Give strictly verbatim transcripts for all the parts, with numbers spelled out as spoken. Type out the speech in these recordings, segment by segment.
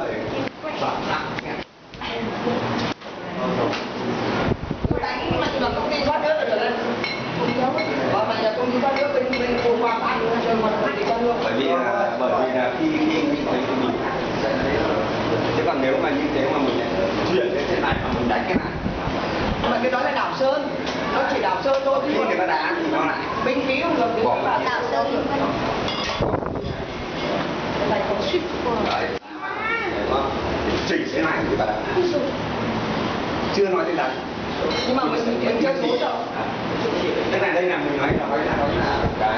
phải soạn nặng nhé. Đánh mà mà công ty thoát nước là được đấy. Và mà nhà công ty thoát nước bên bên cô qua ăn nữa cho mà công ty thoát nước. Bởi vì là bởi vì là khi khi mình thấy thì mình sẽ thấy. Chứ còn nếu mà như thế mà mình chuyển lên trên này mà mình đánh cái này. Mà cái đó là đảo sơn, nó chỉ đảo sơn thôi. Khi người ta đá thì nó lại binh khí không được được vào đảo sơn. Này còn suýt qua. đấy. Chỉnh thế này người ta đánh. Chưa nói đến đánh. Nhưng mà mình mình chơi số rồi. Cái này đây là mình nói là nói là nói là cái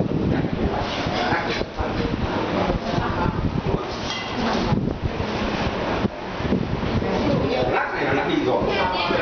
lắc này nó đã đi rồi.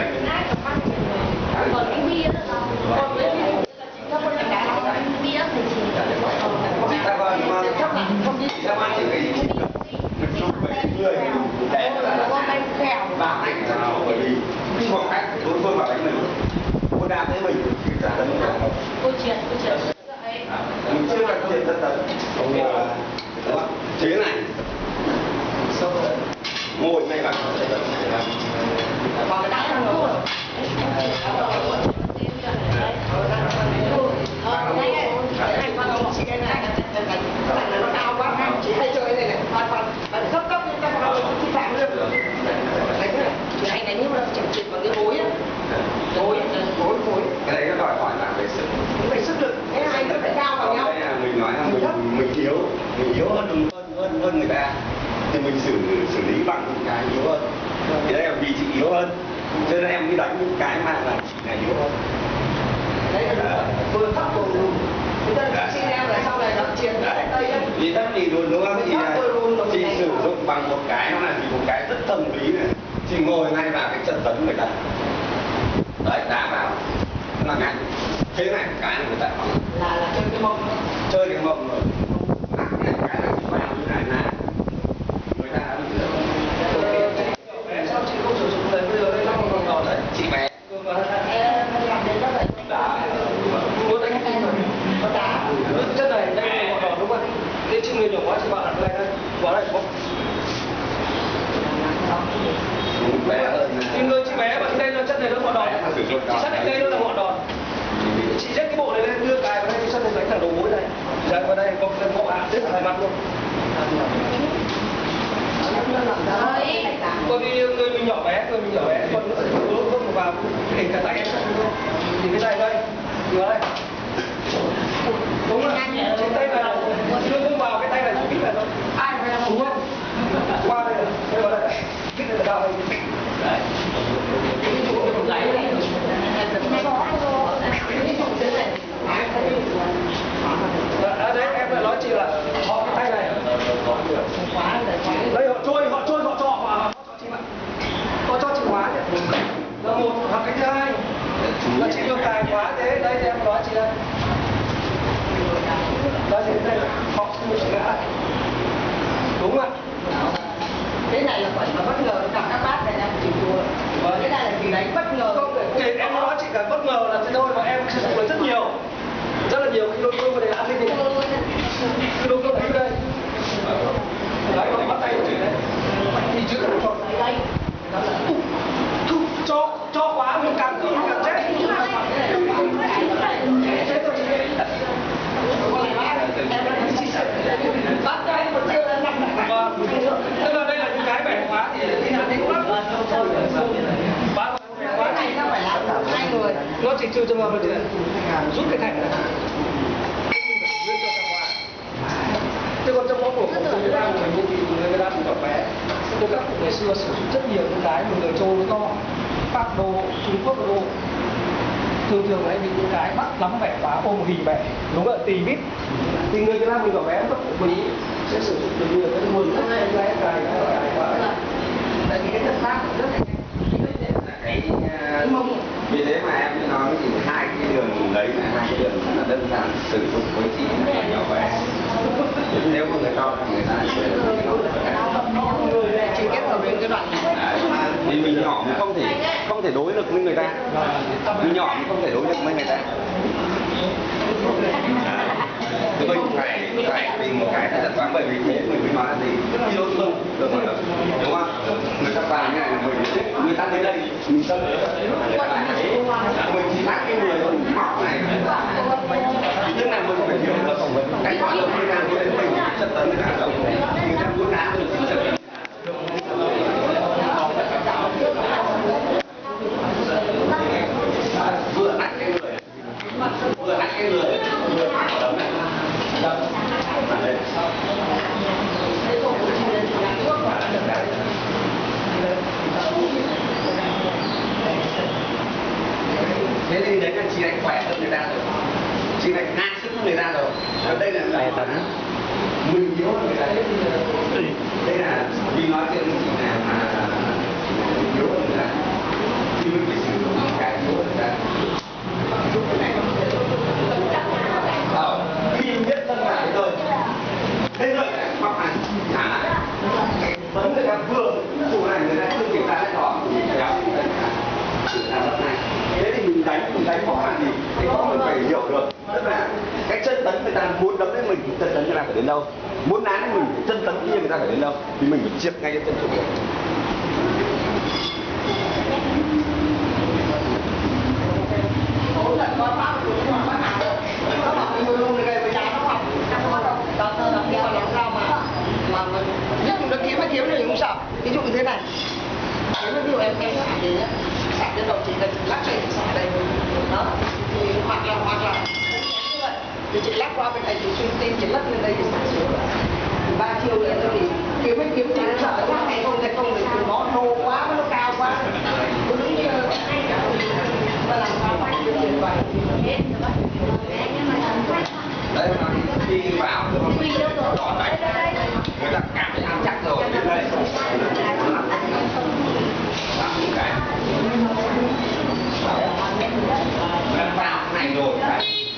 Còn cái bia đó là còn cái bia là chỉ có một cái đá là bia thì chỉ Chị ta vâng mà chị ta mang những cái gì mình chụp với người để có tay kẹo và ảnh cho nó bởi vì khoảng cách đối phương vào đánh mình cô đạp thấy mình thì trả tấn không cô chuyện cô chuyện mình chưa cần tiền tất tấn đúng không chế này ngồi ngay vào vào cái đá nó rồi. Chị đây này, cái này nó cao quá, chị hay chơi này này, hoàn toàn bạn cấp cấp nhưng các bạn không vi phạm được. Đấy thế này, chị hay đánh nhưng mà chỉnh chỉnh bằng cái gối á, gối, gối, gối. cái đấy nó đòi hỏi là về sức Về sức lực, cái hai nó phải cao vào nhau. đây là mình nói là mình mình yếu mình yếu hơn hơn hơn hơn người ta thì mình xử xử lý bằng những cái yếu hơn thì đây là vì chị yếu hơn cho nên em mới đánh những cái mà là chị này yếu hơn. Đấy là vừa thấp vừa lùn. Chúng ta xin em là sau này nó chiến ở đây á. Vì thấp thì luôn đúng không? Thì chị sử dụng bằng một cái nó là chỉ một cái rất thần bí này. Chị ngồi ngay vào cái trận tấn người ta. Đấy, đá vào. Nó là ngay. Thế này cái người ta Là là chơi cái mông. Chơi cái mông rồi. Nặng này cái là chị vào như này là người ta đã bị lừa. Sao chị không sử dụng lời bây giờ đây nó còn còn đấy. Chị bé. Em làm đến đó vậy. Đá. Muốn đánh em rồi. Có đá. Chất này đây là ngọn đòn đúng không? Nên chị người nhỏ quá chị bảo là đây đây. Quá đây có. Bé hơn. Thì người chị bé mà đây là chất này nó ngọn đòn. Chị xác định đây nó là ngọn đòn. Chị xếp cái bộ này lên đưa cài vào đây cái sân này đánh thẳng đầu gối này. Ra vào đây có cái bộ áo rất là hai mặt luôn. Bởi vì người mình nhỏ bé, người mình nhỏ bé, còn nữa thì lúc lúc vào kể cả tay em thì cái này đây, vừa đây. Đúng rồi, trên tay này, chưa không vào cái tay này không biết là đâu. Ai phải làm đúng không? Qua đây này, đây vào đây, biết là đâu đây. Đấy. Cái chỗ cái vùng gáy này. À, đấy em lại nói chị là họ cái tay này đây họ trôi họ trôi họ cho và họ cho chị bạn họ cho chị khóa đấy là một hoặc cái thứ hai là chị đưa cài khóa thế đây em nói chị đây đây thì đây họ đưa chị lại đúng không ạ cái này là phải là bất ngờ gặp các bác này em chịu thua và cái này là vì đánh bất ngờ không để em nói chị cả bất ngờ là thế thôi mà em sử dụng được rất nhiều rất là nhiều cái đôi câu này ăn cái gì cái đôi câu này đây đấy còn bắt tay của chị đấy thì chứ không còn đây cho cho quá mình càng cứng càng chết bắt tay một chưa là nằm vâng tức là đây là những cái bẻ khóa thì thì là đánh quá khóa khóa này nó phải là hai người nó chỉ trừ trường hợp là rút cái thẻ này chứ còn trong bóng của người Việt Nam của mình thì người ta cũng nhỏ bé tôi các cụ ngày xưa sử dụng rất nhiều những cái mà người châu nó to Pháp đô Trung Quốc đô thường thường ấy những cái bắt lắm bẻ khóa ôm hì bẻ đúng rồi tì vít thì người Việt Nam mình nhỏ bé các cụ mình sẽ sử dụng được nhiều cái nguồn rất hay cái cái cái khóa tại vì cái thật pháp rất là cái vì thế mà em mới nói thì hai cái đường đấy là hai cái đường rất là đơn giản sử dụng với chị là nhỏ bé nếu mà người to thì người ta sẽ chỉ kết hợp với cái đoạn này thì mình nhỏ mình không thể không thể đối lực với người ta mình nhỏ mình không thể đối lực với người ta thì mình phải phải tìm một cái thật thoáng bởi vì thế mình mới nói là gì khi đối phương được rồi quay đây mình tâm mình chỉ lắc cái người còn móc này tức là mình phải hiểu được cái quá độ người nào đến mình chất tấn cả rồi người ta muốn đá mình chỉ chất tấn vừa nách cái người vừa nách cái người vừa nách cái người thế thì đấy là chị đánh khỏe hơn người ta rồi, chị đánh ngang sức hơn người ta rồi. Ở đây là tài tấn mình yếu hơn người ta. Đây là vì nói chuyện với chị nào mà yếu hơn người ta thì mình phải sử dụng những cái yếu hơn người ta. Ờ, khi biết thân lại rồi thế rồi lại bóc này thả cái vấn người ta vừa dù này người ta chưa kiểm tra lại đó thì phải áo người ta bóc này. Thế thì mình đánh mình đánh bóng là gì? Cái bóng mình phải hiểu được, tức là cái chân tấn người ta muốn đấm đến mình, chân tấn người ta phải đến đâu, muốn đá đến mình, chân tấn kia người ta phải đến đâu, thì mình phải triệt ngay cái chân trụ. Nó kiếm nó kiếm thì cũng sợ. Ví dụ như thế này, kiếm nó ví dụ em em nó thì sạc trên đầu chị là chị lắc lên sạc đây đó thì hoặc là hoặc là thì chị lắc qua bên này chị xuyên tim chị lắc lên đây thì sạc xuống ba chiều lên thì kiếm mới kiếm thì nó sợ lắc hay không hay không thì nó nô quá nó cao quá nó đứng như mà làm sao phải kiếm tiền vậy Đấy mà khi vào đỏ đánh người ta cảm thấy ăn chắc rồi đến đây làm những cái vào này rồi